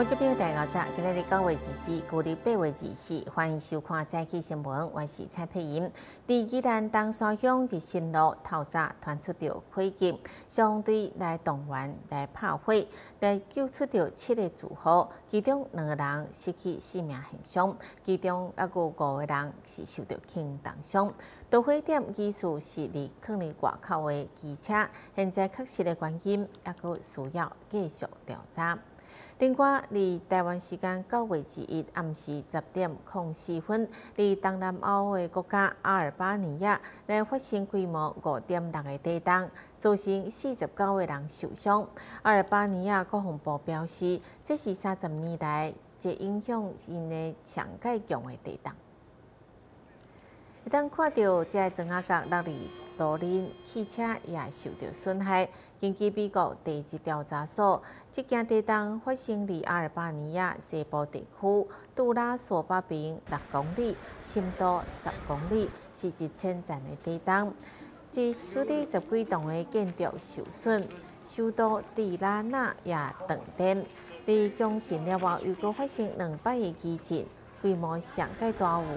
本节目第5集，今日9月2日，旧历8月24，欢迎收看早起新闻，我是蔡佩莹。在宜兰东山乡日新路透早传出着火警，相对来动员来拍火，来救出着7个住户，其中2个人失去性命现象，其中还有5个人是受到轻重伤。导火点疑似是伫坑里外口的机车，现在确实的原因还佫需要继续调查。另外，伫台湾时间9月1日暗时10点04分，伫东南欧的国家阿尔巴尼亚来发生规模5.6个地震，造成49个人受伤。阿尔巴尼亚国防部表示，这是30年来一影响因的上介强的地震。一旦看到这砖仔角落里路面汽车也受到损害。根据美国第1调查所，这件地震发生伫阿尔巴尼亚西部地区，杜拉索北边6公里，深度10公里，是1000层的地震。即使底10几栋的建筑受损，首都蒂拉纳也断电。伫强震了后，又阁发生200个地震，规模上介大有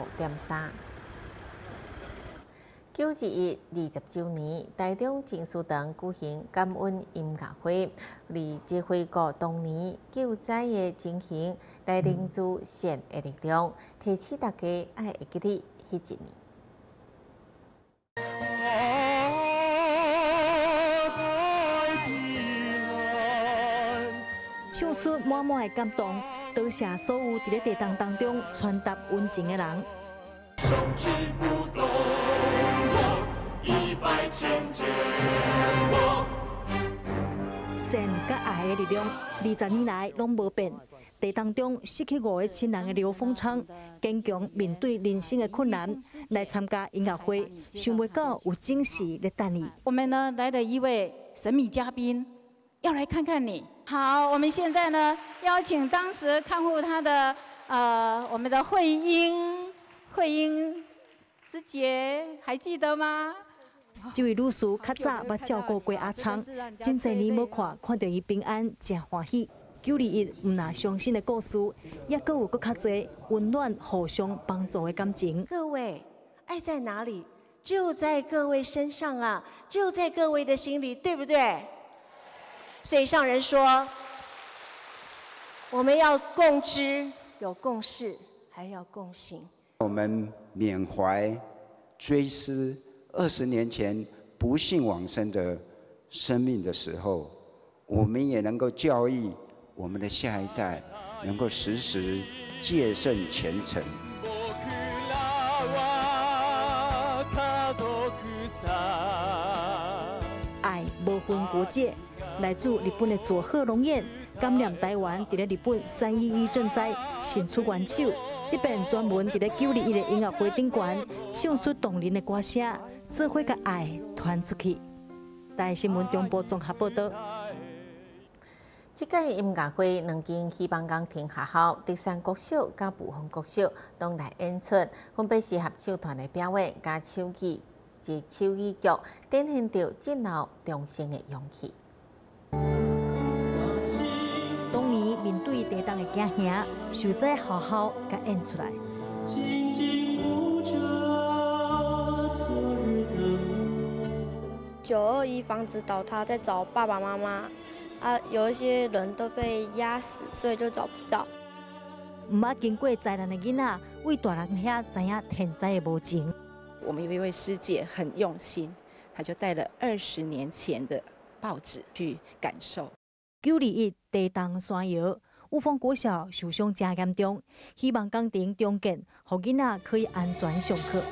5.3。9·11 20周年，台中情书堂举行感恩音乐会，为这回顾当年救灾的情形，来凝聚善的力量，提醒大家爱会记得迄一年。 唱出满满的感动，多谢所有伫咧地震当中传达温情的人。 生之不动，100千绝望。 善甲爱的力量，20年来拢无变。地震中失去5个亲人的刘丰昌，坚强面对人生的困难，来参加音乐会，想袂到有惊喜在等伊。 我们呢来了一位神秘嘉宾，要来看看你。好，我们现在呢邀请当时看护他的我们的慧英师姐，还记得吗？ 这位女士较早捌照顾过阿昌，真侪年无看到伊平安，真欢喜。9·21毋那伤心的故事，也阁有较侪温暖、互相帮助的感情。 各位，爱在哪里？就在各位身上啊，就在各位的心里，对不对？所以上人说，我们要共知，有共识，还要共行。 我们缅怀、追思20年前不幸往生的生命的时候，我们也能够教育我们的下一代，能够时时戒慎虔诚。 爱无分国界，来自日本的佐贺龙彦感念台湾伫咧日本3·11震灾伸出援手。这边专门伫咧9·21的音乐会顶悬唱出动人的歌声，做伙甲爱传出去。台新闻中部综合报道。 这届音乐会2间希望岗厅学校、第三国小甲部分国小拢来演出，分别是合唱团的表演加手艺及手艺剧，展现着进入重生的勇气。 当年面对地震的惊吓，受灾好好甲演出来。 9·21房子倒塌，在找爸爸妈妈啊，有一些人都被压死，所以就找不到。 毋捌经过灾难的囡仔，为大人遐知影天灾的无情。 我们有一位师姐很用心，她就带了20年前的报纸去感受。 9·21地动山摇，雾峰国小受伤真严重，希望工程重建，让囡仔可以安全上课。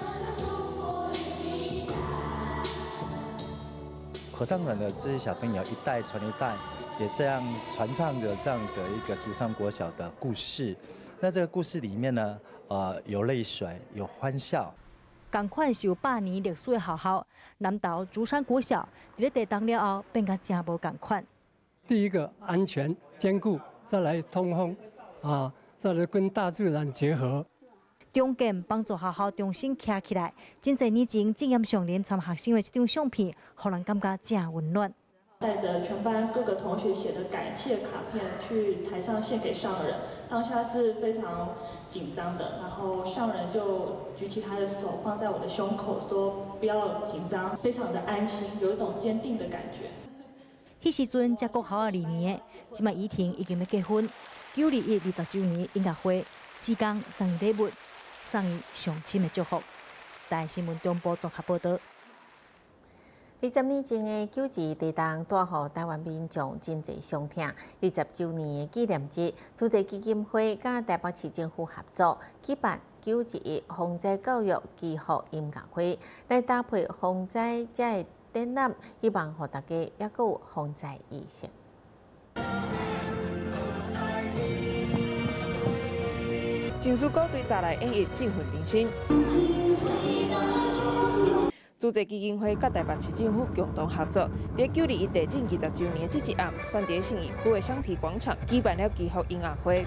合唱团的这些小朋友一代传一代，也这样传唱着这样的一个竹山国小的故事。那这个故事里面呢，有泪水，有欢笑。 同款是有100年历史的学校，南投竹山国小，伫咧地震了后变甲真无同款。 第一个安全坚固，再来通风，再来跟大自然结合。 重建帮助学校重新站起来，真侪年前经验上连参学生的这张相片，让人感觉真温暖。 带着全班各个同学写的感谢卡片去台上献给上人，当下是非常紧张的。然后上人就举起他的手放在我的胸口，说不要紧张，非常的安心，有一种坚定的感觉。 迄时阵才国校2年，即摆依婷已经要结婚。921 20周年音乐会，志刚送伊礼物，送伊上深的祝福。台新闻中部综合报道。 20年前的9·2地震带予台湾民众真侪伤痛。20周年的纪念日，主题基金会甲台北市政府合作举办9·11防灾教育祈福音乐会，来搭配防灾这展览，希望予大家也阁有防灾意识。 情绪歌对早来演绎振奋人心。主席基金会甲台北市政府共同合作，在9·21地震20周年这一暗，选在信义区的香堤广场举办了祈福音乐会。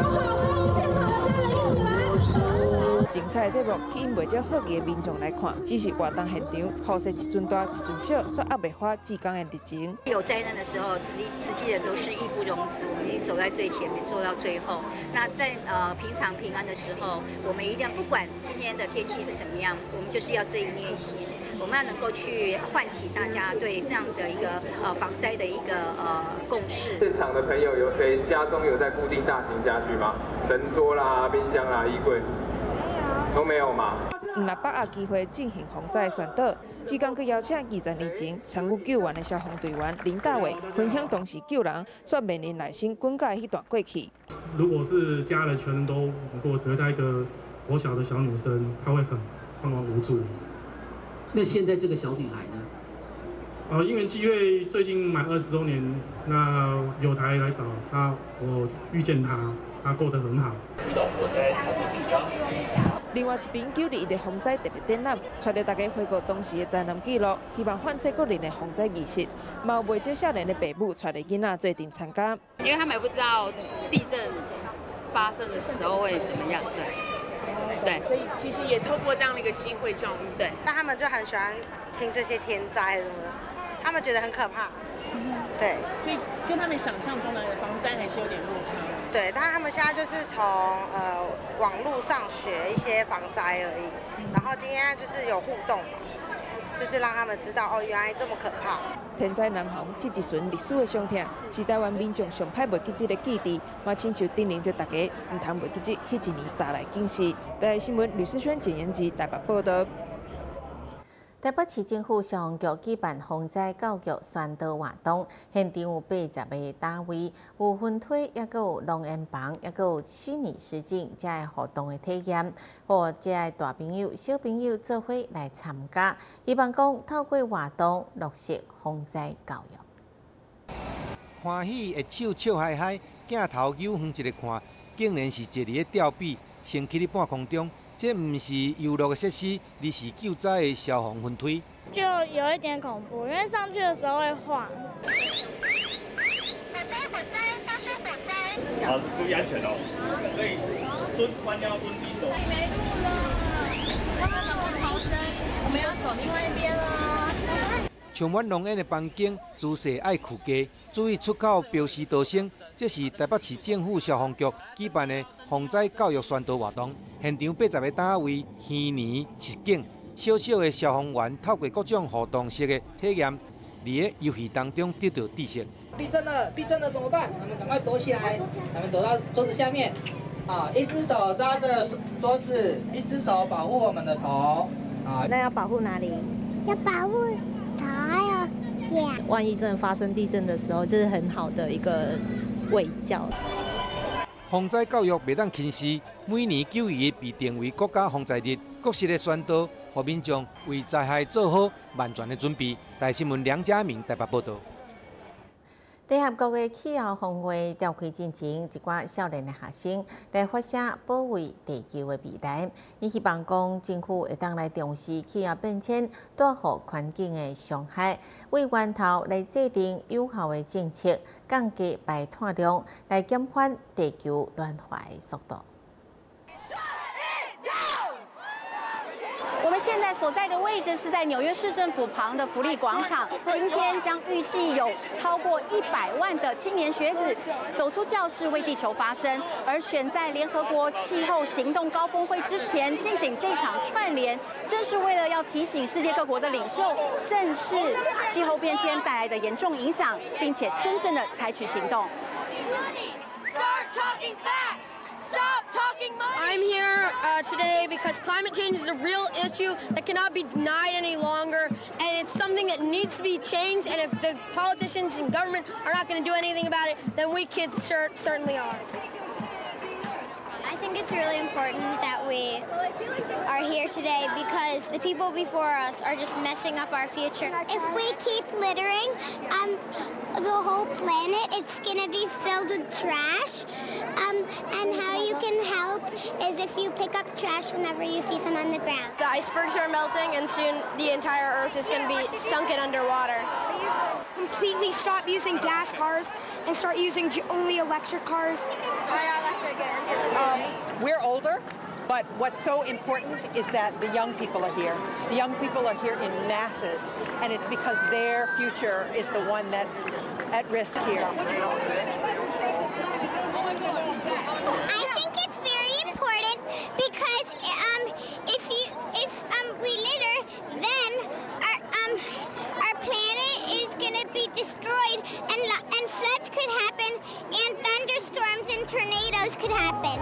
精彩的节目吸引袂少好奇的民众来看，只是活动现场，辐射一阵大一阵小，却压袂花志刚的热情。 有灾难的时候，慈济人都是义不容辞，我们一定走在最前面，做到最后。那在平常平安的时候，我们一定要不管今天的天气是怎么样，我们就是要这一念心，我们要能够去唤起大家对这样的一个防灾的一个共识。 现场的朋友有谁家中有在固定大型家具吗？神桌啦、冰箱啦、衣柜。都没有吗？ 唔来把握机会进行防灾宣导，志刚佮邀请20年前参与救援的消防队员林大伟分享当时救人所面临内心滚盖迄段过去。 如果是家人全都如果得到一个国小的小女生，她会很彷徨无助。 那现在这个小女孩呢？ 因缘际会，最近满20周年，那有台来找，那我遇见她，她过得很好。 另外一边9·21的防灾特别展览，带着大家回顾当时的灾难记录，希望唤起个人的防灾意识。嘛有袂少少年的爸母带着囡仔做阵参加， 因为他们也不知道地震发生的时候会怎么样，对， 所以其实也透过这样的一个机会教育， 对。 但他们就很喜欢听这些天灾什么的，他们觉得很可怕，对。 所以跟他们想象中的防灾还是有点落差。 对，但是他们现在就是从网络上学一些防灾而已，然后今天就是有互动嘛，就是让他们知道哦，原来这么可怕。 天灾难防，这一瞬历史的伤痛，是台湾民众上歹袂记这个记忆，嘛亲像叮咛着大家，唔通袂记这迄一年早来警示。台新闻吕思萱、简言之台北报道。 台北市政府消防局举办防灾教育宣导活动，现场有80个单位，有分推，也阁有龙岩房，也阁有虚拟实境这个活动的体验，或这个大朋友、小朋友做伙来参加，希望讲透过活动落实防灾教育。 欢喜的笑笑嗨嗨，镜头扭远一个看，竟然是坐伫咧吊臂升起伫半空中。这不是游乐的设施，而是救灾的消防分推。 就有一点恐怖，因为上去的时候会晃。 好，注意安全哦。可以蹲，弯腰蹲一走。 没路了，我们怎么逃生？我们要走另外一边了。 充满浓烟的房间，姿势爱屈低，注意出口标示道声。这是台北市政府消防局举办的防灾教育宣导活动，现场80个单位，虚拟实景，小小的消防员透过各种互动式的体验，在游戏当中得到知识。 地震了，地震了怎么办？咱们赶快躲起来，咱们躲到桌子下面。啊，一只手抓着桌子，一只手保护我们的头。啊， 那要保护哪里？ 要保护头还有脸。 万一真的发生地震的时候，就是很好的一个卫教。 防灾教育袂当轻视，每年9·21被定为国家防灾日，各式的宣导，让民众为灾害做好万全的准备。台新闻梁家明台北报道。 联合国的气候峰会召开进前，一寡少年的学生来发声保卫地球的未来。伊希望讲政府会当来重视气候变迁带予环境的伤害，为源头来制定有效的政策，降低排碳量，来减缓地球暖化的速度。 我们现在所在的位置是在纽约市政府旁的福利广场。今天将预计有超过100万的青年学子走出教室为地球发声，而选在联合国气候行动高峰会之前进行这场串联，正是为了要提醒世界各国的领袖正视气候变迁带来的严重影响，并且真正的采取行动。 Start talking facts. Stop talking money. I'm here today because climate change is a real issue that cannot be denied any longer, and it's something that needs to be changed. And if the politicians and government are not going to do anything about it, then we kids certainly are. I think it's really important that we are here today because the people before us are just messing up our future. If we keep littering, the whole planet, it's gonna be filled with trash. And how you can help is if you pick up trash whenever you see some on the ground. The icebergs are melting, and soon the entire Earth is going to be sunken underwater. Completely stop using gas cars and start using only electric cars. We're older, but what's so important is that the young people are here. The young people are here in masses, and it's because their future is the one that's at risk here. I think it's very important because if we litter, then our planet is gonna be destroyed, and floods could happen, and thunderstorms and tornadoes could happen.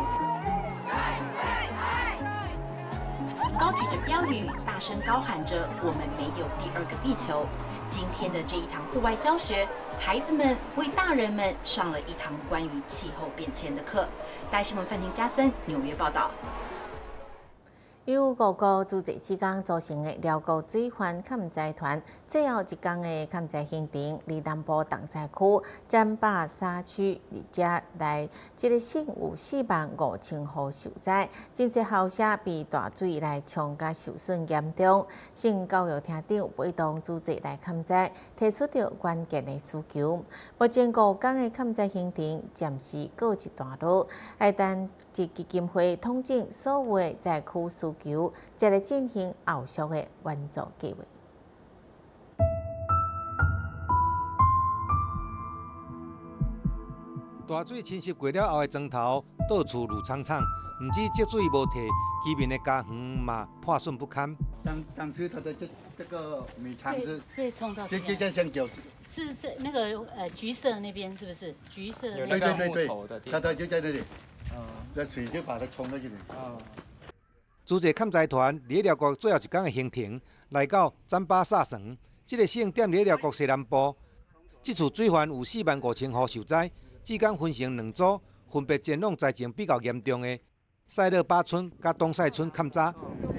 高举着标语，大声高喊着“我们没有第二个地球”。今天的这一堂户外教学，孩子们为大人们上了一堂关于气候变迁的课。大新闻范婷、加森纽约报道。 由5个组织之间组成的辽国水环抗灾团，最后一天的抗灾行程，离南部东灾区占巴沙区，而且来这个省有45000户受灾，真侪校舍被大水来冲甲受损严重。省教育厅长陪同组织来抗灾，提出着关键的需求。目前5天的抗灾行程暂时告一段落，爱等基金会统整所有的灾区需求，再来进行后续的援助计划。 大水侵袭过了后的庄头，到处路苍苍，唔止积水无退，居民的家园嘛破损不堪。 当时它的这个米仓是会冲到这像酒是这那个橘色那边是不是？橘色对对对对，它就在那里，那水就把它冲到这里。 组织抗灾团伫辽国最后一天的行程，来到占巴萨省，这个省踮伫辽国西南部。这处水患有45000户受灾，至今分成2组，分别前往灾情比较严重的塞勒巴村甲东塞村抗灾。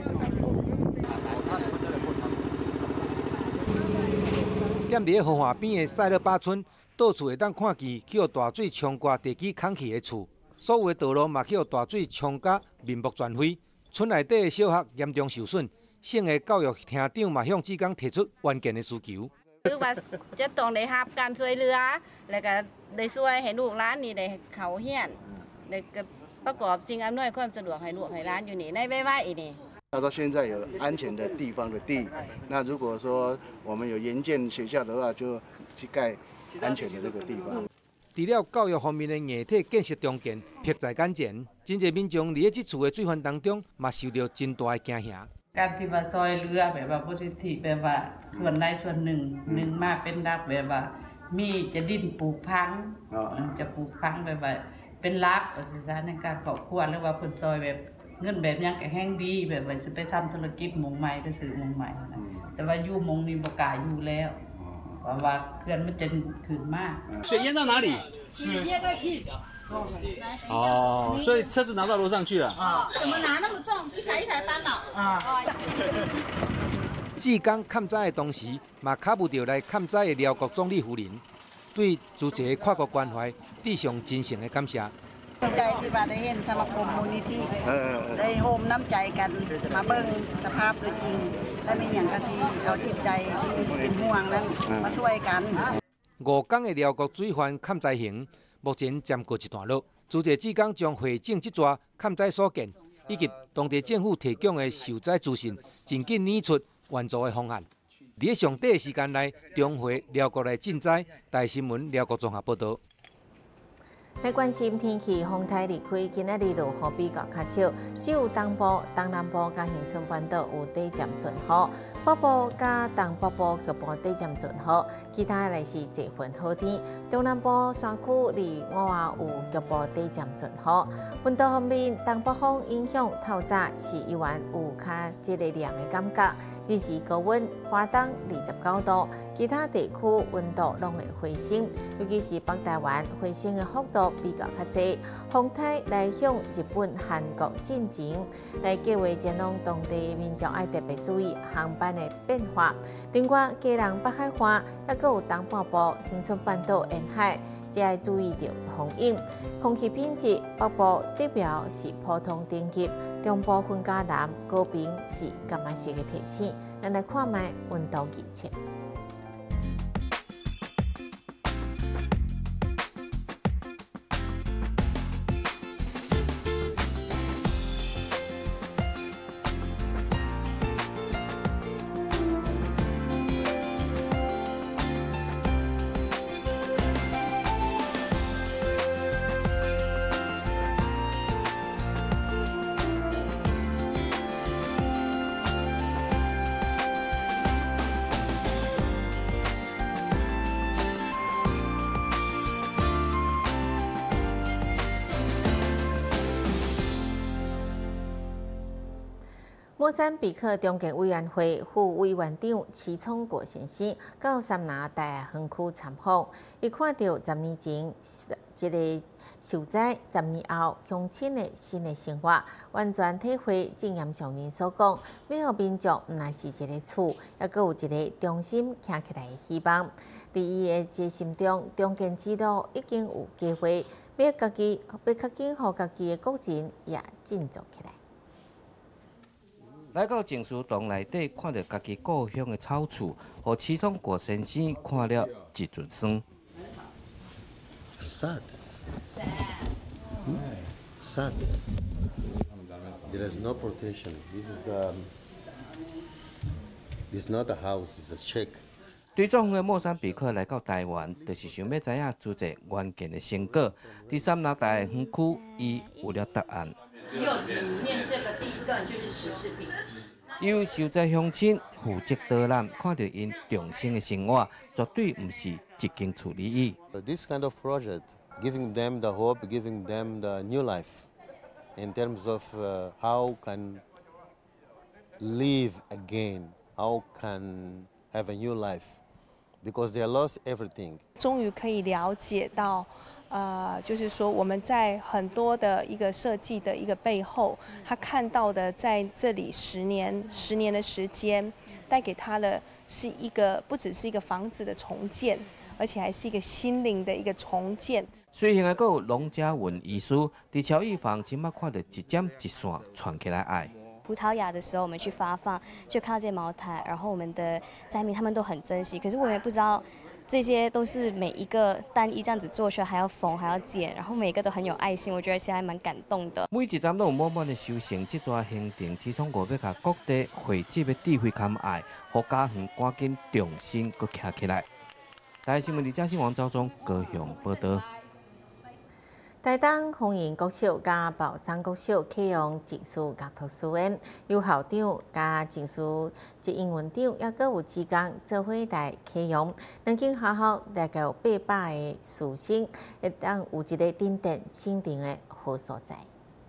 踮伫河岸边的塞勒巴村，到处会当看见去互大水冲过地基空起的厝，所有的道路嘛去互大水冲甲面目全非。村内底的小学严重受损，省的教育厅长嘛向志刚提出关键的需求。 คือว่าจะต้องได้รับการช่วยเหลือแล้วก็ได้ช่วยให้ลูกหลานนี่ได้เข้าเรียนแล้วก็ประกอบสิ่งอำนวยความสะดวกให้ลูกให้หลานอยู่นี่ในไว้ๆนี่。 他说现在有安全的地方的地，那如果说我们有援建学校的话，就去盖安全的那个地方。 除了教育方面的硬体建设中建迫在眼前，真侪民众伫这处的水患当中，嘛受到真大的惊吓。 การที่ว่าซอยเรือแบบว่าพุทธิธิแบบว่าส่วนใดส่วนหนึ่งมาเป็นรักแบบว่ามีจะดิ้นปลูกพังจะปลูกพังแบบว่าเป็นรักประสิทธิภาพในการครอบครัวหรือว่าเพิ่นซอยแบบเงินแบบยังก็แห้งดีแบบว่าจะไปทำธุรกิจหมงใหม่ไปซื้อหมงใหม่นะแต่ว่าอยู่หมงนี่บ่กล้าอยู่แล้วเพราะว่าเขื่อนมันจะขึ้นมาก水淹到哪里？ 水淹到去哦，所以车子拿到楼上去了。 怎么拿那么重？一台一台搬了。 志刚抗灾的同时，嘛卡不着来抗灾的辽国总理夫人，对组织的跨国关怀致上真诚的感谢。 ใจที่ว่าได้เห็นสมาคมมูลนิธิได้โฮมน้ำใจกันมาเบิ่งสภาพจริงและมีอย่างกะสิเอาจิตใจที่เป็นห่วงนั้นมาช่วยกัน 5天的辽国水患抗灾行，目前暂告一段落。组织志刚将会整这撮抗灾所见， 以及当地政府提供的受灾资讯，尽紧拟出援助的方案。伫上短的时间内，重回辽国的赈灾。台新闻辽国综合报道。 来关心天气，风台离开，今仔日落雨比较较少，只有东部、东南部甲恒春半岛有短暂阵雨，北部甲东北部局部短暂阵雨，其他来是侪份好天。中南部山区离午后有局部短暂阵雨。温度方面，东北风影响透早是依然有较凉的感觉，日时高温，花东29度，其他地区温度拢会回升，尤其是北台湾回升的幅度比较较济。风台来向日本、韩国进前，来计划前往当地民众爱特别注意航班的变化。另外，基隆北海岸，还佫有东半部恒春半岛沿海，只要注意到风影。空气品质，北部地表是普通等级，中部分加南，高屏是干嘛式的天气。咱来看卖温度预测。莫桑比克中建委员会副委员长齐聪国先生到三拿大园区参访，伊看到10年前一个受灾，10年后乡亲的新的生活，完全体会正言上人所讲，每个民族毋但是一个厝，也阁有一个中心站起来的希望。伫伊的这心中，中建之路已经有机会，要较紧，互家己的国人也振作起来。 来到情书洞内底，看到家己故乡的草厝，和齐聪国先生看了一阵酸。 Sad. Sad. There is no protection. This is not a house. It's a check. 对总的莫桑比克来到台湾，就是想要知影租者关键的成果。第三拿大园区，伊有了答案。 只有里面这个地段就是14坪。 由受灾乡亲负责导览，看到因重生的生活，绝对唔是一间厝而已。 This kind of project, giving them the hope, giving them the new life, in terms of how can live again, how can have a new life, because they lost everything. 终于可以了解到。就是说我们在很多的一个设计的一个背后，他看到的在这里10年的时间，带给他的是一个不只是一个房子的重建，而且还是一个心灵的一个重建。 随行的还有龙家文医师，伫乔艺坊今麦看到一针一线串起来爱。 葡萄牙的时候，我们去发放，就看到这些茅台，然后我们的灾民他们都很珍惜，可是我也不知道。这些都是每一个单一这样子做出来，还要缝，还要剪，然后每个都很有爱心，我觉得其实还蛮感动的。 每一站都有满满的收成，这座行程齐聪国要甲各地汇集的智慧跟爱，互家园赶紧重新搁徛起来。台新闻记者王昭忠高雄报道。 台东丰原国小甲宝山国小启用情书乐图书院，由校长甲情书及英文长，也阁有职工做伙来启用。两间学校大概有800个师生，会当有一个顶点心定的好所在。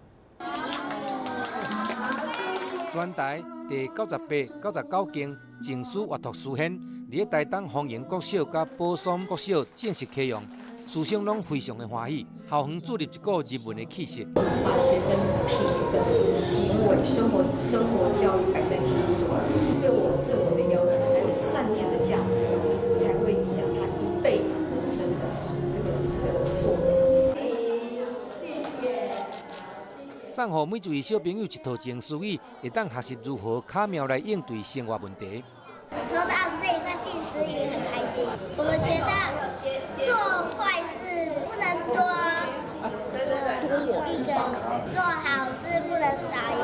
全台第98、99间情书阅读书院，伫台东丰原国小甲宝山国小正式启用。师生拢非常的欢喜，校方注入一个日文的气息。 我是把学生品德、行为、生活教育摆在第一所，对我自我的要求，还有善念的价值，才会影响他一辈子人生的这个作为。谢谢。 送予每一位小朋友一套情书语，会当学习如何巧妙来应对生活问题。 收到这一份近似语很开心，我们学到做坏事不能多一个，做好事不能少一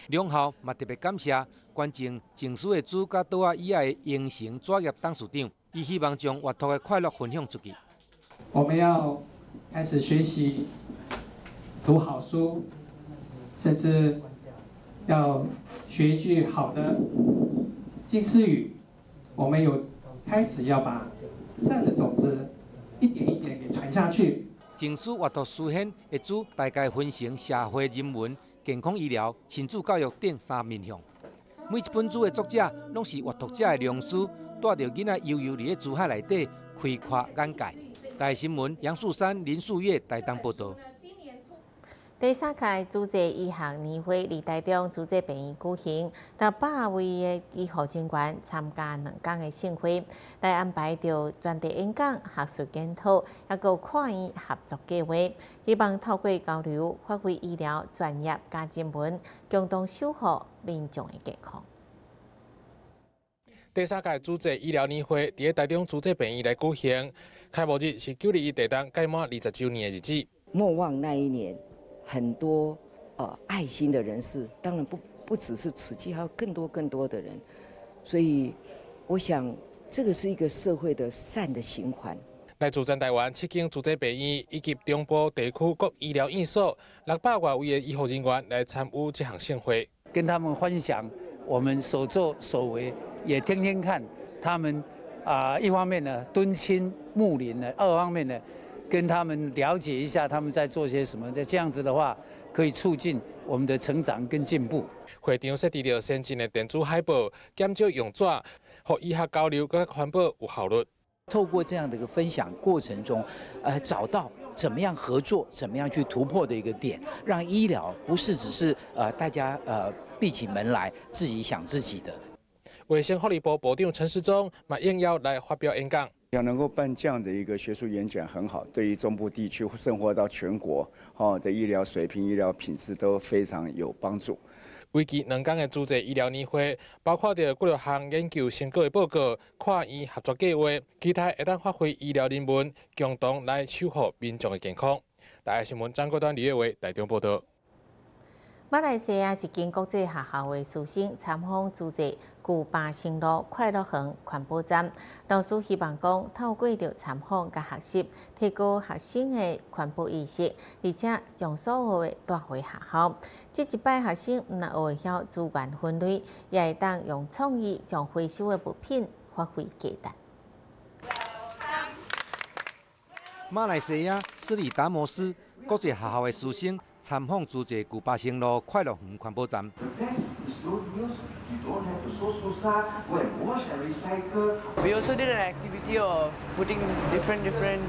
两校嘛特别感谢关键证书的主甲倒啊以下的营城专业董事长，伊希望将活动的快乐分享出去。 我们要开始学习读好书，甚至要学一句好的近似语。我们有开始要把善的种子一点一点给传下去。 证书阅读书显会主大概分成社会人文、健康医疗、亲子教育等3面向。每一本书的作者拢是阅读者的良师，带着囡仔悠悠伫珠海内底开阔眼界。台新闻杨树山、林树月台东报道。 第3届主治医学年会伫台中主治病院举行，600位的医护人员参加2天的盛会，来安排着专题演讲、学术检讨，还有跨院合作计划，希望透过交流，发挥医疗专业加人文，共同守护民众的健康。 第3届主治医疗年会伫台中主治病院来举行，开幕日是921地东届满20周年的日子。 莫忘那一年。很多爱心的人士，当然不只是慈济，还有更多的人，所以我想这个是一个社会的善的循环。 来自全台湾7间主治病院以及中部地区各医疗院所600多位的医护人员来参与这项盛会， 跟他们分享我们所作所为，也听听看他们一方面呢敦亲睦邻呢，二方面呢。跟他们了解一下他们在做些什么，这样子的话可以促进我们的成长跟进步。 会场设置着先进的电子海报，减少用纸，让医学交流跟环保有效率。 透过这样的一个分享过程中，找到怎么样合作，怎么样去突破的一个点，让医疗不是只是大家闭起门来自己想自己的。 卫生福利部部长陈时中嘛应邀来发表演讲。 要能够办这样的一个学术演讲很好，对于中部地区甚或到全国的医疗水平、医疗品质都非常有帮助。 为期2天的主治医疗年会，包括着16项研究成果的报告、跨院合作计划，期待会当发挥医疗人文，共同来守护民众的健康。台视新闻张国端、李月伟台中报道。 马来西亚一间国际学校的师生参访主治旧巴生路快乐园环保站，老师希望讲透过着参访甲学习，提高学生的环保意识，而且将所有的带回学校。这一摆学生毋但学会晓资源分类，也会当用创意将回收的物品发挥价值。 马来西亚斯里达摩斯国际学校的师生参访主治旧巴生路快乐园环保站。 We also did an activity of putting different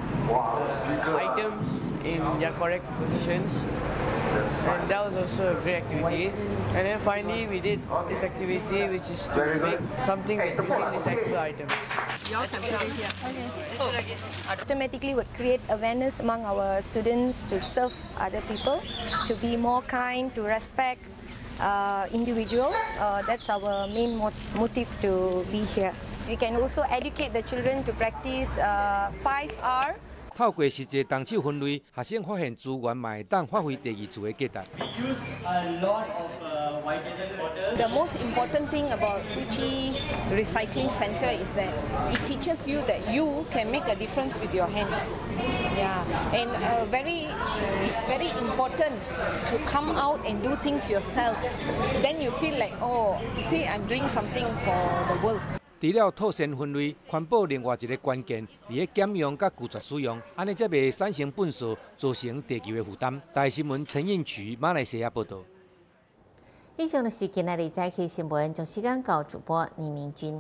items in their correct positions, and that was also a great activity. And then finally, we did this activity, which is to make something with using recyclable items. Y'all can put it here. Okay. Automatically would create awareness among our students to serve other people, to be more kind, to respect individuals. That's our main motive to be here. We can also educate the children to practice 5R. 透过实际动手分类，学生发现资源嘛会当发挥第二次的价值。 The most important thing about Suchi Recycling Center is that it teaches you that you can make a difference with your hands. Yeah, and it's very important to come out and do things yourself. Then you feel like, oh, you see, I'm doing something for the world. 除了套先分类，环保另外一个关键，伫咧减用甲拒绝使用，安尼才袂产生粪扫，造成地球的负担。台新闻陈印渠马来西亚报道。 以上就是今日的早起新闻，将时间交主播倪明君。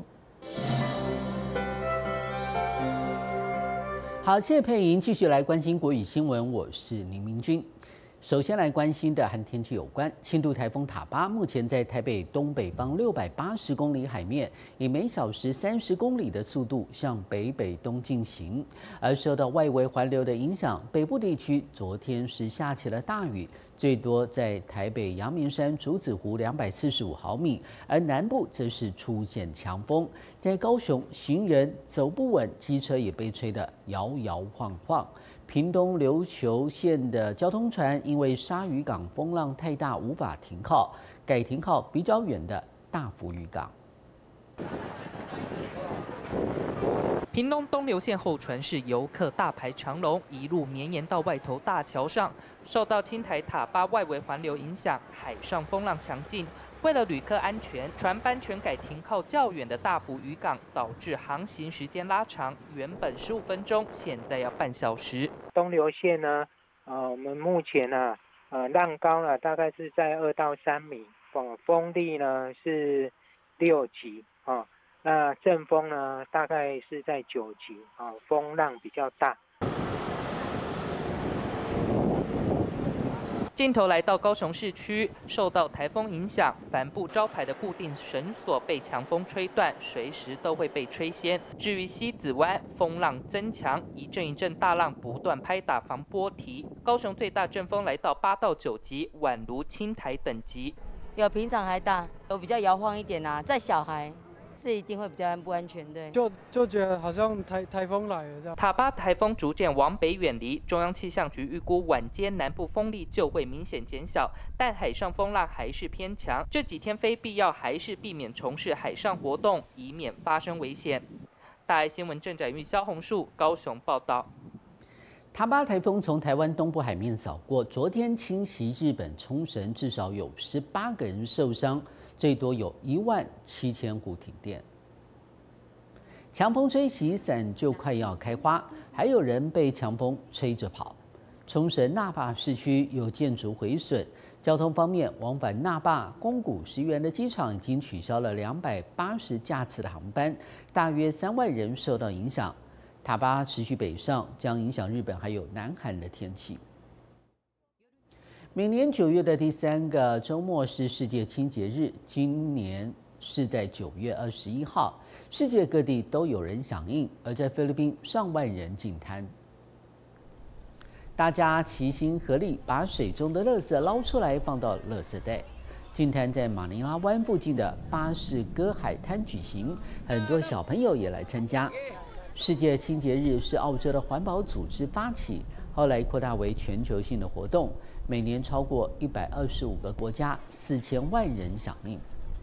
好，谢谢佩莹，继续来关心国语新闻，我是倪明君。首先来关心的和天气有关，轻度台风塔巴目前在台北东北方680公里海面，以每小时30公里的速度向北东进行。而受到外围环流的影响，北部地区昨天是下起了大雨，最多在台北阳明山竹子湖245毫米，而南部则是出现强风，在高雄行人走不稳，机车也被吹得摇摇晃晃。屏东琉球县的交通船因为鲨鱼港风浪太大无法停靠， 改停靠比较远的大福渔港。 屏东东流线后船是游客大排长龙，一路绵延到外头大桥上。受到青台塔巴外围环流影响，海上风浪强劲。为了旅客安全，船班全改停靠较远的大福渔港，导致航行时间拉长，原本15分钟，现在要半小时。 东流线呢，我们目前呢，浪高呢大概是在2到3米，风力呢是6级啊。那阵风呢，大概是在9级啊，风浪比较大。 镜头来到高雄市区，受到台风影响，帆布招牌的固定绳索被强风吹断，随时都会被吹掀。至于西子湾，风浪增强，一阵一阵大浪不断拍打防波堤。高雄最大阵风来到8到9级，宛如青台等级。 有平常还大，有比较摇晃一点啊，在小孩。是一定会比较不安全，对。 就觉得好像台风来了这样。 塔巴台风逐渐往北远离，中央气象局预估晚间南部风力就会明显减小，但海上风浪还是偏强。这几天非必要还是避免从事海上活动，以免发生危险。大爱新闻郑展玉、萧红树高雄报道。 塔巴台风从台湾东部海面扫过，昨天侵袭日本冲绳，至少有18个人受伤。最多有17000户停电，强风吹袭，伞就快要开花，还有人被强风吹着跑。冲绳那霸市区有建筑毁损，交通方面，往返那霸、宫古、石原的机场已经取消了280架次的航班，大约3万人受到影响。塔巴持续北上，将影响日本还有南韩的天气。每年9月的第3个周末是世界清洁日，今年是在9月21号。世界各地都有人响应，而在菲律宾，上万人净滩。大家齐心合力，把水中的垃圾捞出来，放到垃圾袋。净滩在马尼拉湾附近的巴士哥海滩举行，很多小朋友也来参加。世界清洁日是澳洲的环保组织发起，后来扩大为全球性的活动。每年超过125个国家，4000万人响应。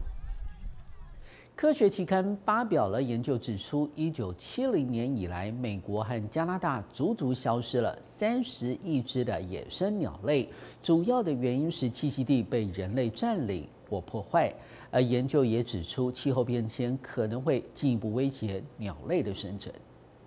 科学期刊发表了研究指出，1970年以来，美国和加拿大足足消失了30亿只的野生鸟类，主要的原因是栖息地被人类占领或破坏。而研究也指出，气候变迁可能会进一步威胁鸟类的生存。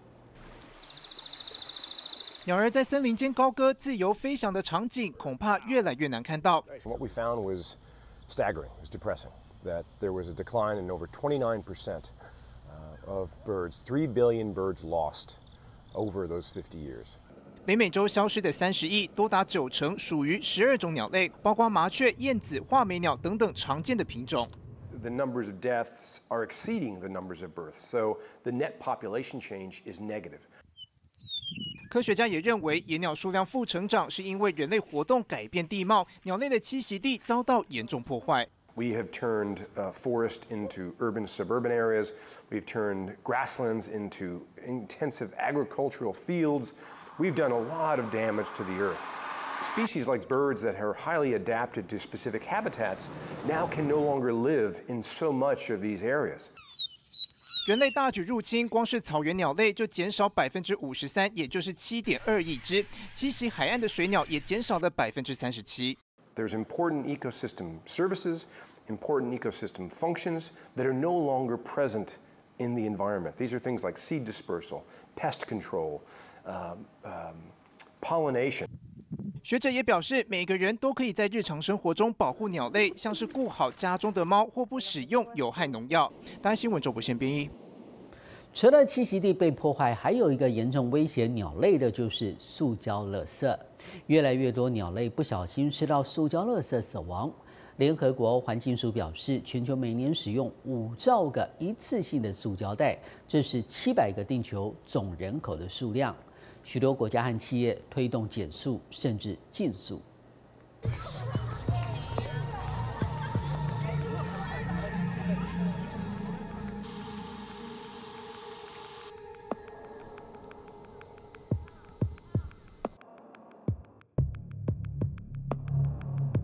鸟儿在森林间高歌、自由飞翔的场景，恐怕越来越难看到。 What we found was staggering. It was depressing. That there was a decline in over 29% of birds. 3 billion birds lost over those 50 years. 北美洲消失的30亿，多达90%属于12种鸟类，包括麻雀、燕子、画眉鸟等等常见的品种。 The numbers of deaths are exceeding the numbers of births, so the net population change is negative. 科学家也认为，野鸟数量负成长是因为人类活动改变地貌，鸟类的栖息地遭到严重破坏。 We have turned forest into urban suburban areas. We've turned grasslands into intensive agricultural fields. We've done a lot of damage to the earth. Species like birds that are highly adapted to specific habitats now can no longer live in so much of these areas. 人类大举入侵，光是草原鸟类就减少53%，也就是7.2亿只。栖息海岸的水鸟也减少了37%。 There's important ecosystem services, important ecosystem functions that are no longer present in the environment. These are things like seed dispersal, pest control, pollination. 学者也表示，每个人都可以在日常生活中保护鸟类，像是顾好家中的猫或不使用有害农药。大家新闻周博宪编译。 除了栖息地被破坏，还有一个严重威胁鸟类的就是塑胶垃圾。越来越多鸟类不小心吃到塑胶垃圾死亡。联合国环境署表示，全球每年使用5兆个一次性的塑胶袋，这是700个地球总人口的数量。许多国家和企业推动减塑，甚至禁塑。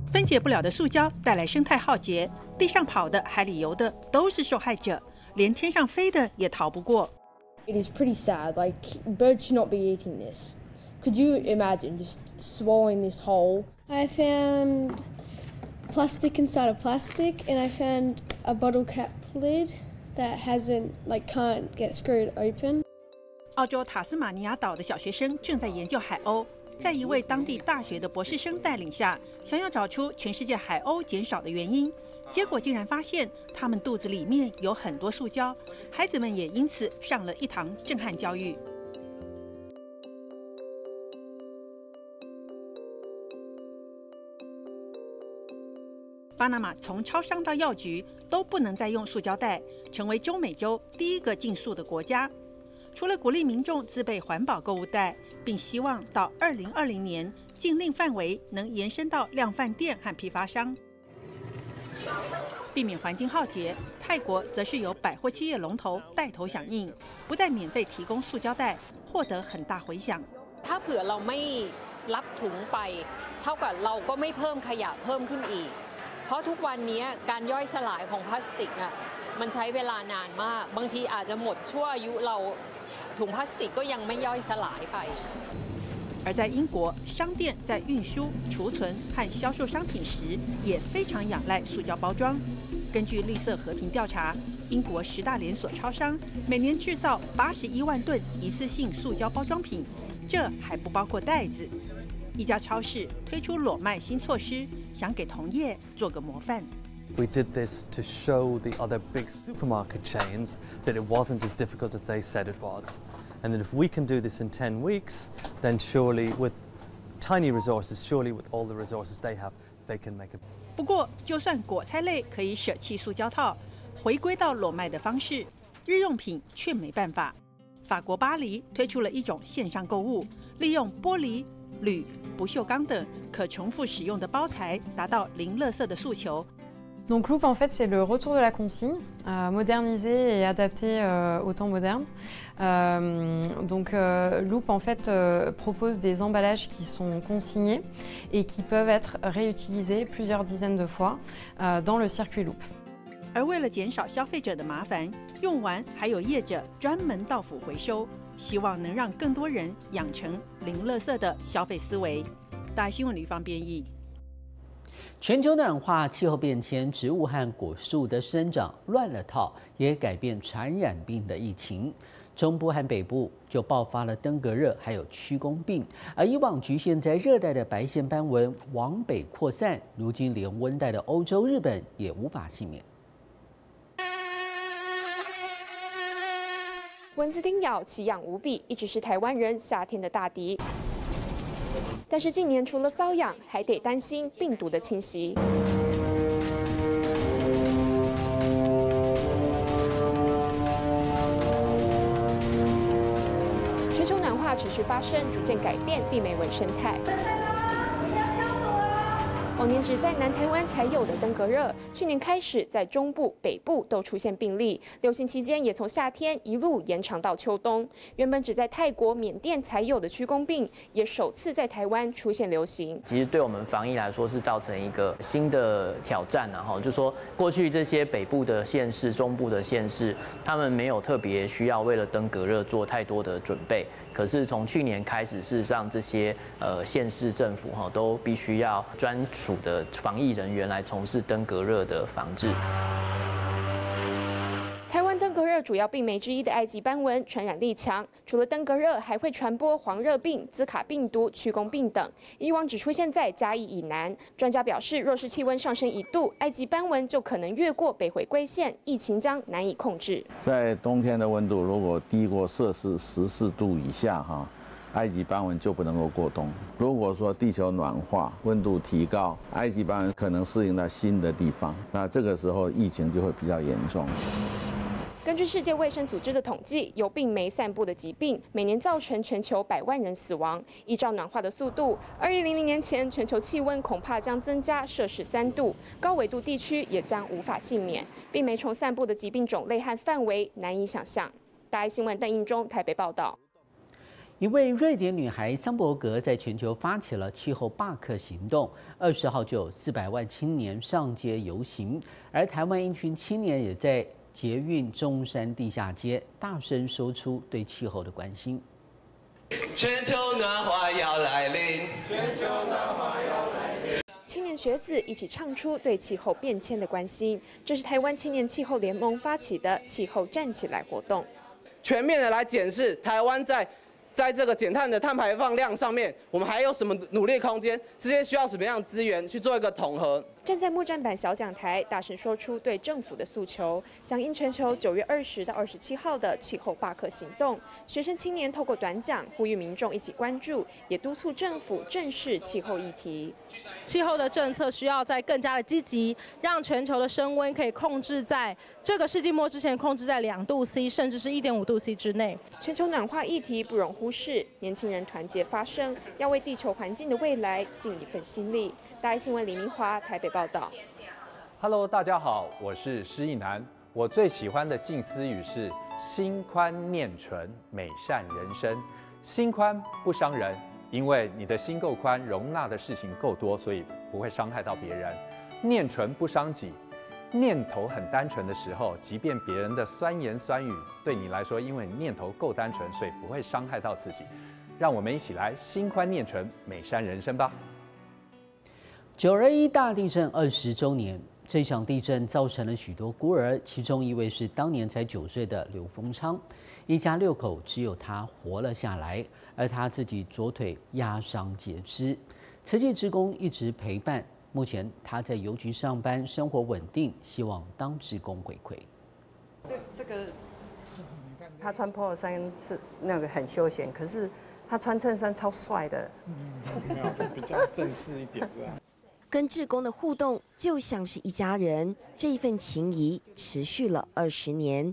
分解不了的塑胶带来生态浩劫，地上跑的、海里游的都是受害者，连天上飞的也逃不过。 It is pretty sad. Like, birds should not be eating this. Could you imagine just swallowing this whole? I found plastic inside of plastic, and I found a bottle cap lid that can't get screwed open. 澳洲塔斯马尼亚岛的小学生正在研究海鸥，在一位当地大学的博士生带领下，想要找出全世界海鸥减少的原因。结果竟然发现，他们肚子里面有很多塑胶，孩子们也因此上了一堂震撼教育。巴拿马从超商到药局都不能再用塑胶袋，成为中美洲第一个禁塑的国家。除了鼓励民众自备环保购物袋，并希望到2020年禁令范围能延伸到量贩店和批发商。避免环境浩劫，泰国则是由百货企业龙头带头响应，不但免费提供塑胶袋，获得很大回响。 ถ้าเผื่อเราไม่รับถุงไปเท่ากับเราก็ไม่เพิ่มขยะเพิ่มขึ้นอีกเพราะทุกวันนี้การย่อยสลายของพลาสติกมันใช้เวลานานมากบางทีอาจจะหมดชั่วอายุเราถุงพลาสติกก็ยังไม่ย่อยสลายไป而在英国，商店在运输、储存和销售商品时，也非常仰赖塑胶包装。根据绿色和平调查，英国10大连锁超商每年制造81万吨一次性塑胶包装品，这还不包括袋子。一家超市推出裸卖新措施，想给同业做个模范。 We did this to show the other big supermarket chains that it wasn't as difficult as they said it was. And that if we can do this in 10 weeks, then surely with tiny resources, surely with all the resources they have, they can make it. 不过，就算果菜类可以舍弃塑胶套，回归到裸卖的方式，日用品却没办法。法国巴黎推出了一种线上购物，利用玻璃、铝、不锈钢等可重复使用的包材，达到零垃圾的诉求。 Donc Loop, en fait, c'est le retour de la consigne, modernisé et adapté au temps moderne. Donc Loop, en fait, propose des emballages qui sont consignés et qui peuvent être réutilisés plusieurs dizaines de fois dans le circuit Loop. 而为了减少消费者的麻烦，用完还有业者专门到府回收，希望能让更多人养成零垃圾的消费思维。大新闻吕方编译。 全球暖化、气候变迁、植物和果树的生长乱了套，也改变传染病的疫情。中部和北部就爆发了登革热，还有曲弓病。而以往局限在热带的白线斑纹往北扩散，如今连温带的欧洲、日本也无法幸免。 蚊子叮咬，奇痒无比，一直是台湾人夏天的大敌。但是近年除了瘙痒，还得担心病毒的侵袭。全球暖化持续发生，逐渐改变病媒蚊生态。往年只在南台湾才有的登革热，去年开始在中部、北部都出现病例，流行期间也从夏天一路延长到秋冬。原本只在泰国、缅甸才有的曲弓病，也首次在台湾出现流行。 其实对我们防疫来说是造成一个新的挑战，然后就说过去这些北部的县市、中部的县市，他们没有特别需要为了登革热做太多的准备。可是从去年开始，事实上这些县市政府都必须要专属的防疫人员来从事登革热的防治。 台湾登革热主要病媒之一的埃及斑纹传染力强，除了登革热，还会传播黄热病、兹卡病毒、曲弓病等。以往只出现在嘉义以南。专家表示，若是气温上升1度，埃及斑纹就可能越过北回归线，疫情将难以控制。 在冬天的温度如果低过摄氏14度以下，埃及斑纹就不能够过冬。如果说地球暖化，温度提高，埃及斑纹可能适应到新的地方，那这个时候疫情就会比较严重。 根据世界卫生组织的统计，由病媒散布的疾病每年造成全球100万人死亡。依照暖化的速度，2100年前全球气温恐怕将增加摄氏3度，高纬度地区也将无法幸免。病媒虫散布的疾病种类和范围难以想象。大爱新闻邓应中台北报道。 一位瑞典女孩桑伯格在全球发起了气候罢课行动，20号就有400万青年上街游行，而台湾一群青年也在捷运中山地下街大声说出对气候的关心。 全球暖化要来临，全球暖化要来临。 青年学子一起唱出对气候变迁的关心，这是台湾青年气候联盟发起的气候站起来活动， 全面的来检视台湾在这个减碳的碳排放量上面，我们还有什么努力空间？这些需要什么样的资源去做一个统合？ 站在木栈板小讲台，大声说出对政府的诉求，响应全球9月20到27号的气候罢课行动。学生青年透过短讲，呼吁民众一起关注，也督促政府正视气候议题。 气候的政策需要再更加的积极，让全球的升温可以控制在这个世纪末之前控制在2°C 甚至是1.5°C 之内。 全球暖化议题不容忽视，年轻人团结发声，要为地球环境的未来尽一份心力。大爱新闻李明华台北报道。 Hello， 大家好，我是施逸南。我最喜欢的静思语是心宽念纯，美善人生。心宽不伤人。因为你的心够宽，容纳的事情够多，所以不会伤害到别人。念纯不伤己，念头很单纯的时候，即便别人的酸言酸语，对你来说，因为你念头够单纯，所以不会伤害到自己。让我们一起来心宽念纯，美善人生吧。 921大地震20周年，这场地震造成了许多孤儿，其中一位是当年才9岁的刘丰昌。一家6口，只有他活了下来，而他自己左腿压伤截肢。慈济志工一直陪伴，目前他在邮局上班，生活稳定，希望当志工回馈。 这个，他穿 polo 衫是那个很休闲，可是他穿衬衫超帅的。 没有，就比较正式一点这样。 跟志工的互动就像是一家人，这一份情谊持续了20年。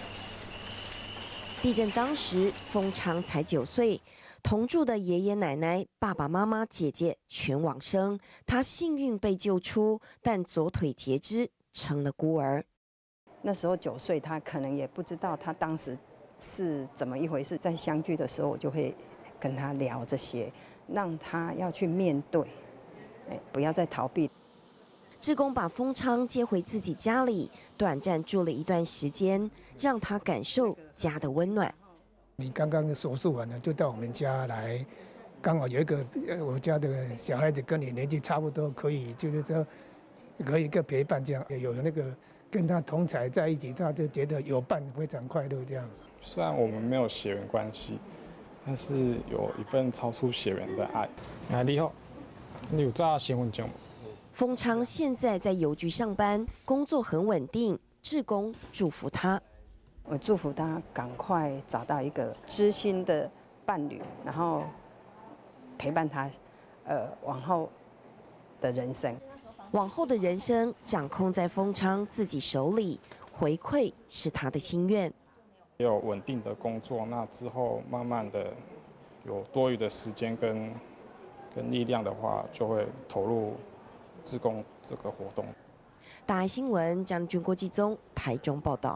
地震当时，丰昌才9岁，同住的爷爷奶奶、爸爸妈妈、姐姐全往生，他幸运被救出，但左腿截肢，成了孤儿。 那时候9岁，他可能也不知道他当时是怎么一回事。在相聚的时候，我就会跟他聊这些，让他要去面对，不要再逃避。 志工把丰昌接回自己家里，短暂住了一段时间，让他感受家的温暖。 你刚刚手术完了，就到我们家来，刚好有一个我家的小孩子跟你年纪差不多，可以就是说可以一个陪伴这样，有那个跟他同才在一起，他就觉得有伴非常快乐这样。 虽然我们没有血缘关系，但是有一份超出血缘的爱。你好，你有照身份证吗？ 丰昌现在在邮局上班，工作很稳定。志工祝福他， 我祝福他赶快找到一个知心的伴侣，然后陪伴他，往后的人生。 往后的人生掌控在丰昌自己手里，回馈是他的心愿。 有稳定的工作，那之后慢慢的有多余的时间跟力量的话，就会投入志工这个活动。 大爱新闻张俊国际中台中报道。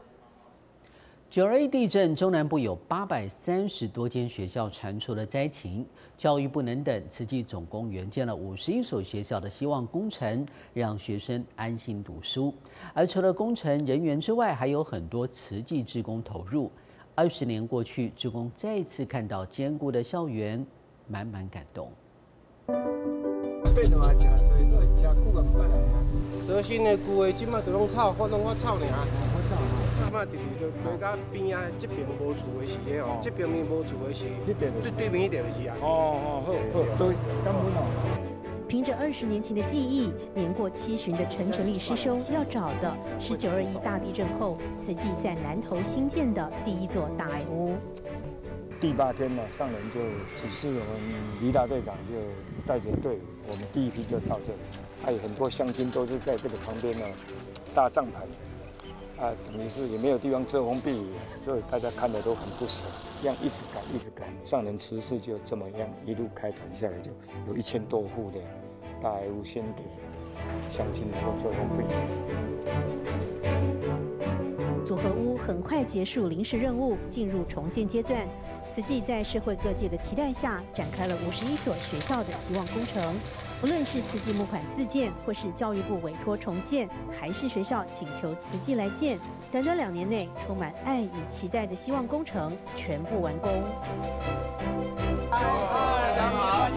921地震，中南部有830多间学校传出了灾情，教育部能等，慈济总共援建了51所学校的希望工程，让学生安心读书。而除了工程人员之外，还有很多慈济志工投入。20年过去，志工再一次看到坚固的校园，满满感动。 变化真多，所以真久也不捌来啊。德新的旧的，即马就拢草，我拢我草尔。我草啊。即马就是就对到边啊，这边无厝的是个哦，这边面无厝的是，对面一点就是啊。哦，好，所以感恩哦。 凭着20年前的记忆，年过70旬的陈成立师兄要找的是921大地震后，慈济在南投新建的第一座大爱屋。 第8天呢，上人就指示我们李大队长就带着队伍，我们第一批就到这里。还有很多乡亲都是在这个旁边呢搭帐篷，等于是也没有地方遮风避雨，所以大家看的都很不舍。这样一直赶，上人慈事就这么样一路开展下来，就有1000多户的大爱屋先给乡亲能够遮风避雨。 组合屋很快结束临时任务，进入重建阶段。慈济在社会各界的期待下，展开了51所学校的希望工程。不论是慈济募款自建，或是教育部委托重建，还是学校请求慈济来建，短短2年内，充满爱与期待的希望工程全部完工。 大家好，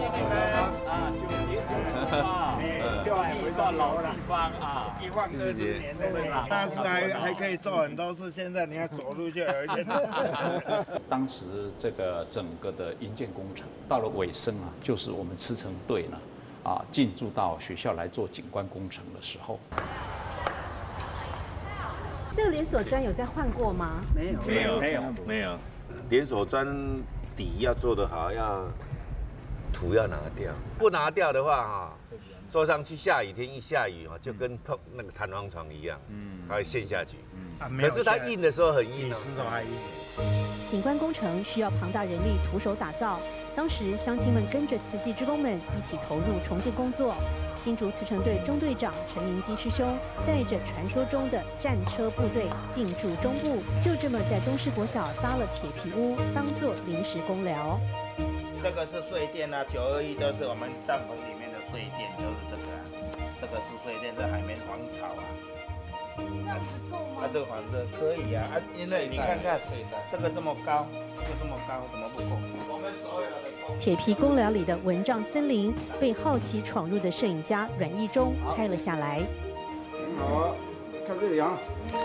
就回到老地方啊，120年对吧？ 那时还可以做很多事，现在你要走路就有一点。 当时这个整个的营建工程到了尾声啊，就是我们慈诚队呢进驻到学校来做景观工程的时候。 这个连锁砖有在换过吗？ 没有。连锁砖底要做得好，要土要拿掉，不拿掉的话坐上去下雨天一下雨就跟碰那个弹簧床一样，它会陷下去。可是它硬的时候很硬哦，石头还硬。 景观工程需要庞大人力徒手打造，当时乡亲们跟着慈济志工们一起投入重建工作。新竹慈诚队中队长陈明基师兄带着传说中的战车部队进驻中部，就这么在东势国小搭了铁皮屋，当作临时公寮。 这个是睡垫啊，921都是我们帐篷里面的睡垫，就是这个这个是睡垫，这海绵黄草啊。这样子够吗？这个房子可以啊，因为你看看这个这么高，这个这么高，怎么不够？我们所有的铁皮公寮里的蚊帐森林被好奇闯入的摄影家阮义忠拍了下来。 好，看这里啊。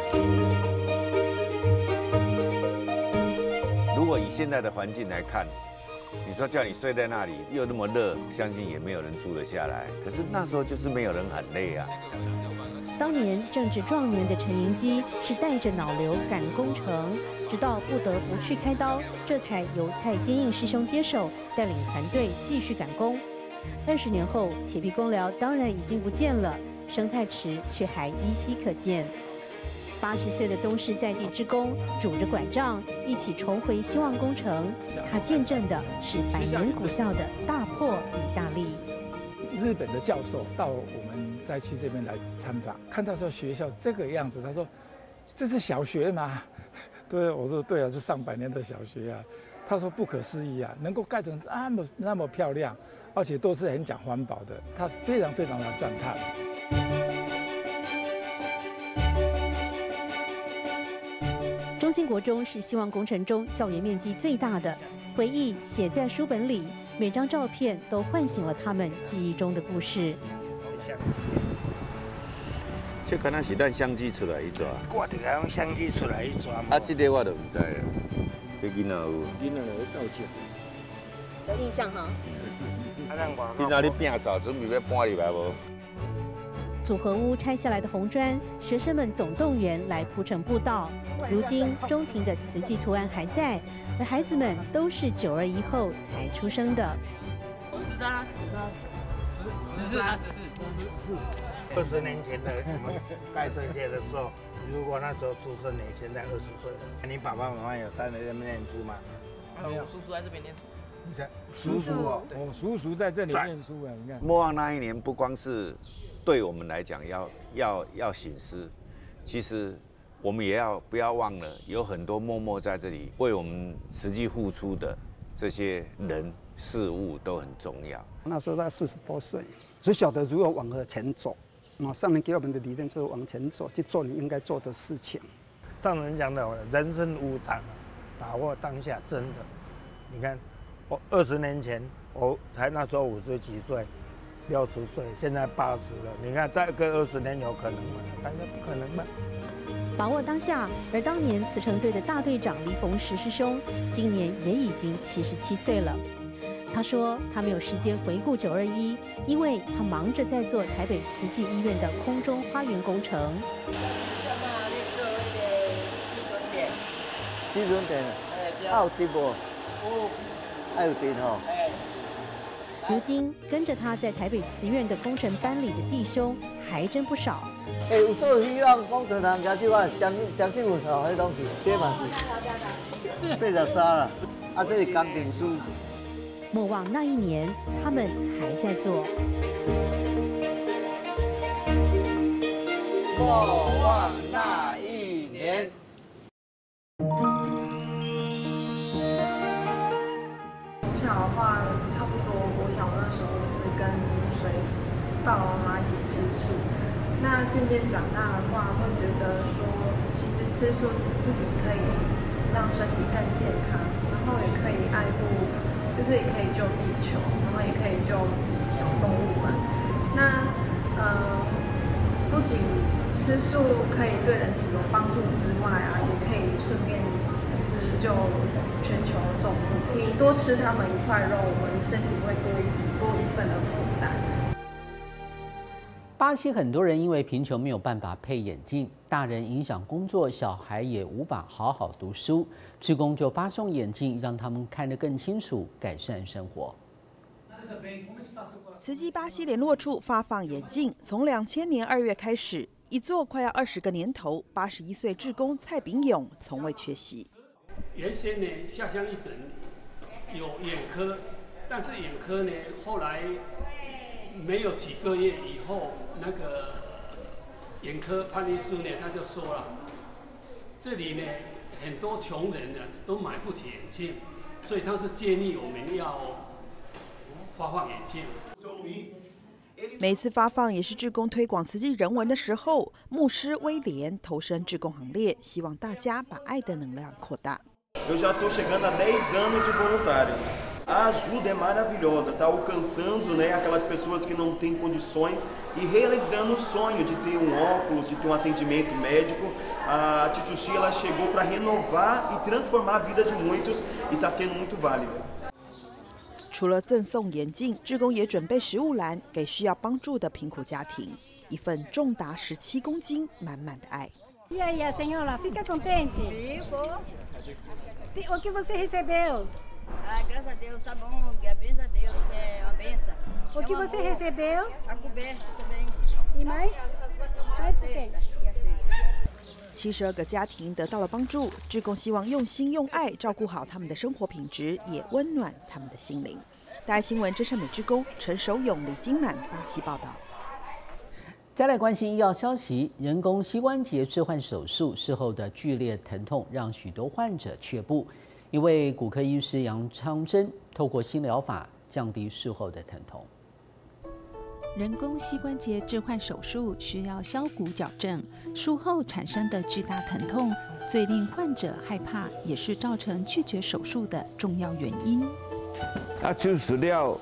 如果以现在的环境来看，你说叫你睡在那里又那么热，相信也没有人住得下来。可是那时候就是没有人很累啊。 当年正值壮年的陈云基是带着脑瘤赶工程，直到不得不去开刀，这才由蔡坚应师兄接手，带领团队继续赶工。20年后，铁皮公寮当然已经不见了，生态池却还依稀可见。80岁的东势在地志工拄着拐杖，一起重回希望工程。他见证的是百年古校的大破与大立。 日本的教授到我们灾区这边来参访，看到说学校这个样子，他说：“这是小学吗？”对，我说：“对啊，是上百年的小学啊。”他说：“不可思议啊，能够盖成那么漂亮，而且都是很讲环保的。”他非常的赞叹。 中兴国中是希望工程中校园面积最大的，回忆写在书本里，每张照片都唤醒了他们记忆中的故事。 这可能是咱相机出来一抓， 我就用相机出来一抓。 这个我就唔知了。这囡仔有会道歉。 有印象哈。 囡仔你拼扫，准备要搬入来无？ 组合屋拆下来的红砖，学生们总动员来铺成步道。如今中庭的慈济图案还在，而孩子们都是921后才出生的。 14。20年前的我们盖这些的时候，如果那时候出生，你现在20岁了，你爸爸妈妈有在那边念书吗？ 没有，叔叔在这边念书。 你在叔叔哦， 叔叔在这里念书啊，你看。 莫忘那一年，不光是对我们来讲要省思，其实我们也不要忘了，有很多默默在这里为我们实际付出的这些人事物都很重要。 那时候他40多岁，只晓得如何往前走。上人给我们的理念就是往前走，去做你应该做的事情。 上人讲的人生无常，把握当下，真的。你看，我20年前我才那时候50几岁，60岁，现在80了。你看再隔20年有可能吗？大概不可能吧。 把握当下，而当年慈诚队的大队长黎逢时师兄，今年也已经77岁了。他说他没有时间回顾921，因为他忙着在做台北慈济医院的空中花园工程。 基准点，有滴无？有滴吼。 如今跟着他在台北慈院的工程班里的弟兄还真不少。 有做希望工程人家就话江新文吼，迄东西，这嘛是83了，这是钢顶书。 莫忘那一年，他们还在做。 莫忘那一年。 话，差不多我小那时候是跟随爸爸妈妈一起吃素。那渐渐长大的话，会觉得说，其实吃素不仅可以让身体更健康，然后也可以爱护，就是也可以救地球，然后也可以救小动物们。那不仅吃素可以对人体有帮助之外啊，也可以顺便就是救全球动物。你多吃它们一块肉，我们身体会多一份的负担。 巴西很多人因为贫穷没有办法配眼镜，大人影响工作，小孩也无法好好读书，志工就发送眼镜，让他们看得更清楚，改善生活。 慈济巴西联络处发放眼镜，从2000年2月开始，一做快要20个年头，81岁志工蔡炳勇从未缺席。 原先呢，下乡义诊有眼科，但是眼科呢，后来没有几个月以后，那个眼科潘医师呢，他就说了，这里呢很多穷人呢都买不起眼镜，所以他是建议我们要发放眼镜。 每次发放也是志工推广慈济人文的时候，牧师威廉投身志工行列，希望大家把爱的能量扩大。 Eu já estou chegando a 10 anos de voluntário. A ajuda é maravilhosa, está alcançando, né, aquelas pessoas que não têm condições e realizando o sonho de ter óculos, de ter atendimento médico. A Tituxi ela chegou para renovar e transformar a vida de muitos e está sendo muito válida. 除了赠送眼镜，志工也准备食物篮给需要帮助的贫苦家庭，一份重达17公斤满满的爱。 E aí, a senhora, fica contente? Fico. O que você recebeu? Ah, graças a Deus, tá bom. Graças a Deus, é uma benção. O que você recebeu? A coberta também. E mais? Mais o quê? 72个家庭得到了帮助，志工希望用心用爱照顾好他们的生活品质，也温暖他们的心灵。大爱新闻真善美志工陈守勇、李金满巴西报道。 再来关心医药消息，人工膝关节置换手术事后的剧烈疼痛让许多患者却步。一位骨科医师杨昌珍透过新疗法降低术后的疼痛。 人工膝关节置换手术需要削骨矫正，术后产生的巨大疼痛，最令患者害怕，也是造成拒绝手术的重要原因。 手术了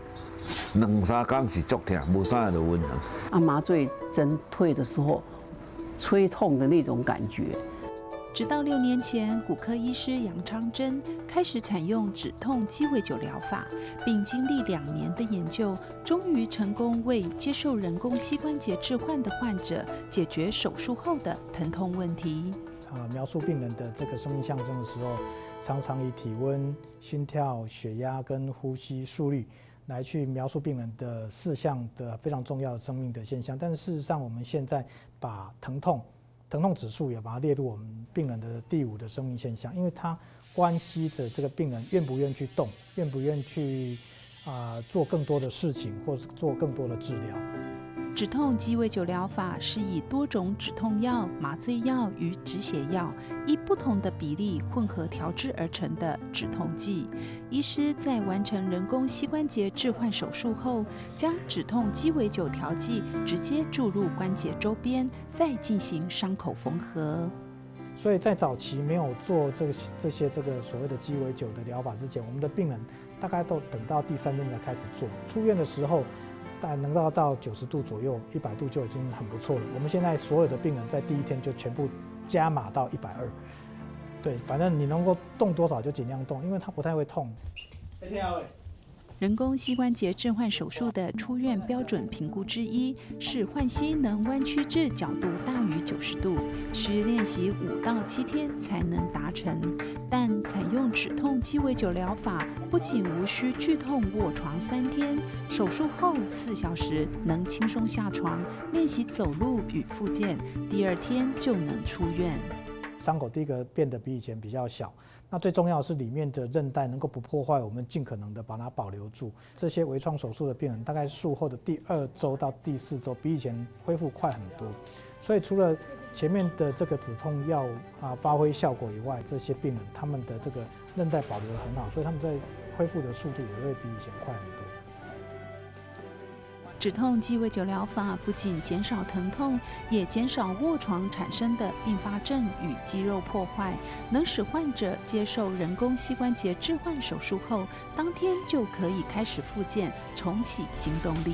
2-3天是足痛，无啥就温和。 麻醉针退的时候，催痛的那种感觉。 直到6年前，骨科医师杨昌珍开始采用止痛鸡尾酒疗法，并经历2年的研究，终于成功为接受人工膝关节置换的患者解决手术后的疼痛问题。 描述病人的这个生命象征的时候，常常以体温、心跳、血压跟呼吸速率来去描述病人的4项的非常重要的生命的现象。但是事实上，我们现在把疼痛指数也把它列入我们病人的第5的生命现象，因为它关系着这个病人愿不愿意去动，愿不愿意去做更多的事情，或是做更多的治疗。 止痛鸡尾酒疗法是以多种止痛药、麻醉药与止血药依不同的比例混合调制而成的止痛剂。医师在完成人工膝关节置换手术后，将止痛鸡尾酒调剂直接注入关节周边，再进行伤口缝合。 所以在早期没有做这些所谓的鸡尾酒的疗法之前，我们的病人大概都等到第3天才开始做。出院的时候，但能到90度左右，100度就已经很不错了。我们现在所有的病人在第1天就全部加码到120，对，反正你能够动多少就尽量动，因为它不太会痛。 人工膝关节置换手术的出院标准评估之一是换膝能弯曲至角度大于90度，需练习5到7天才能达成。但采用止痛鸡尾酒疗法，不仅无需剧痛卧床3天，手术后4小时能轻松下床练习走路与复健，第2天就能出院。 伤口第一个变得比以前比较小，那最重要的是里面的韧带能够不破坏，我们尽可能的把它保留住。这些微创手术的病人，大概术后的第2周到第4周比以前恢复快很多。所以除了前面的这个止痛药发挥效果以外，这些病人他们的这个韧带保留得很好，所以他们在恢复的速度也会比以前快很多。 止痛鸡尾酒疗法不仅减少疼痛，也减少卧床产生的并发症与肌肉破坏，能使患者接受人工膝关节置换手术后，当天就可以开始复健，重启行动力。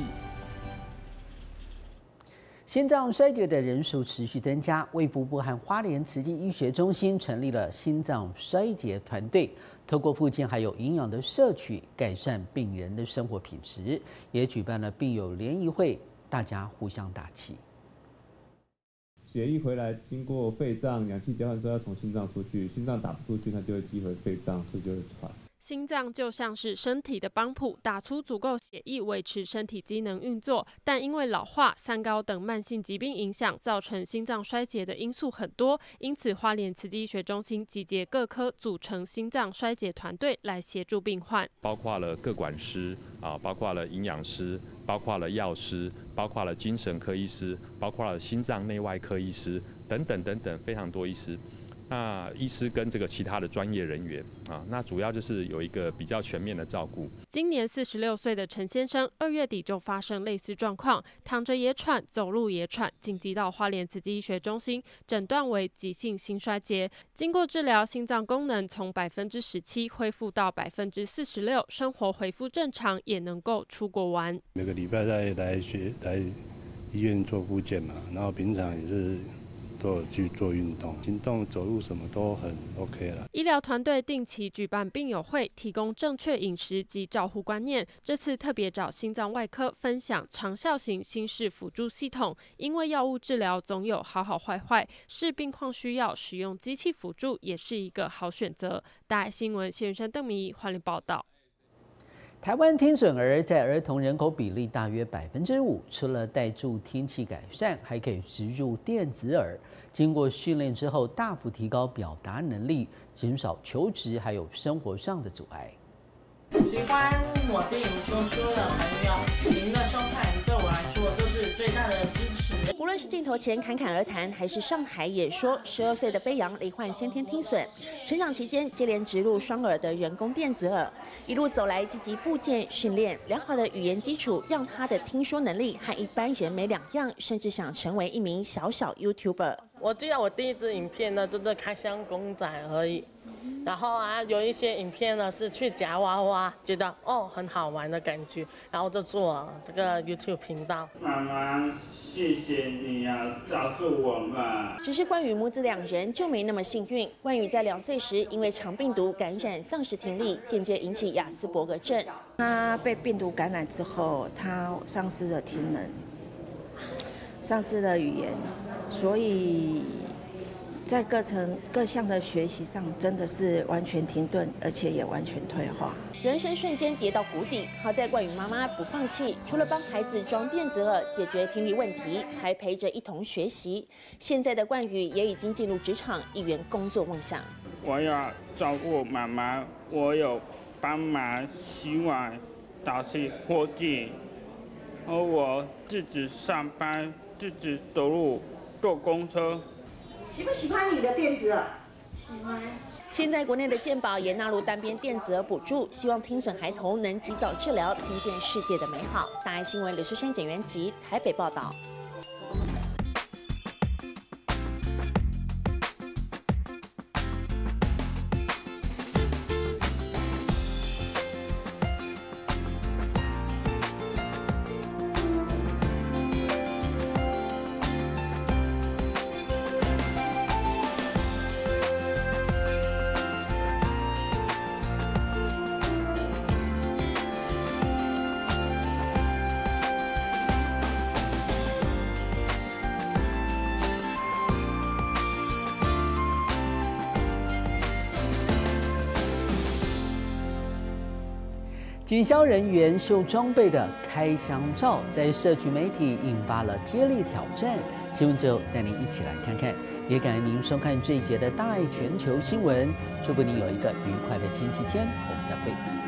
心脏衰竭的人数持续增加，卫福部和花莲慈济医学中心成立了心脏衰竭团队，透过复健还有营养的摄取，改善病人的生活品质，也举办了病友联谊会，大家互相打气。 血液回来，经过肺脏氧气交换之后，要从心脏出去，心脏打不出去，它就会激回肺脏，所以就会喘。 心脏就像是身体的帮浦，打出足够血液维持身体机能运作，但因为老化、三高等慢性疾病影响，造成心脏衰竭的因素很多。因此，花莲慈济医学中心集结各科，组成心脏衰竭团队来协助病患， 包括了个管师包括了营养师，包括了药师，包括了精神科医师，包括了心脏内外科医师等等等等，非常多医师。那医师跟这个其他的专业人员那主要就是有一个比较全面的照顾。 今年46岁的陈先生，2月底就发生类似状况，躺着也喘，走路也喘，紧急到花莲慈济医学中心，诊断为急性心衰竭。经过治疗，心脏功能从17%恢复到46%，生活恢复正常，也能够出国玩。 每个礼拜再来医院做复健嘛，然后平常也是都有去做运动，行动、走路什么都很 OK 了。 医疗团队定期举办病友会，提供正确饮食及照护观念。这次特别找心脏外科分享长效型心室辅助系统，因为药物治疗总有好好坏坏，视病况需要使用机器辅助也是一个好选择。大爱新闻谢云山、邓明仪花莲报道。 台湾听损儿在儿童人口比例大约5%，除了带助听器改善，还可以植入电子耳。经过训练之后，大幅提高表达能力，减少求职还有生活上的阻碍。 喜欢我电影说书的朋友，您的收看对我来说就是最大的支持。 无论是镜头前侃侃而谈，还是上台演说，12岁的飞扬罹患先天听损，成长期间接连植入双耳的人工电子耳，一路走来积极复健训练，良好的语言基础让他的听说能力和一般人没两样，甚至想成为一名小 YouTuber。 我记得我第一支影片呢，就是开箱公仔而已。然后有一些影片呢是去夹娃娃，觉得很好玩的感觉，然后就做这个 YouTube 频道。 妈妈，谢谢你照顾我们。 只是冠宇母子2人就没那么幸运。冠宇在2岁时因为肠病毒感染丧失听力，间接引起亚斯伯格症。 他被病毒感染之后，他丧失了听能，丧失了语言，所以在各项的学习上真的是完全停顿，而且也完全退化， 人生瞬间跌到谷底。好在冠宇妈妈不放弃，除了帮孩子装电子耳解决听力问题，还陪着一同学习。现在的冠宇也已经进入职场，一圆工作梦想。 我要照顾妈妈，我有帮忙洗碗、打洗锅具，而我自己上班，自己走路、坐公车。 喜不喜欢你的电子耳？喜欢。现在国内的健保也纳入单边电子耳补助，希望听损孩童能及早治疗，听见世界的美好。大爱新闻刘淑珊、简元吉台北报道。 经销人员秀装备的开箱照，在社群媒体引发了接力挑战。新闻之后带您一起来看看，也感恩您收看这一节的大爱全球新闻，祝福您有一个愉快的星期天，我们再会。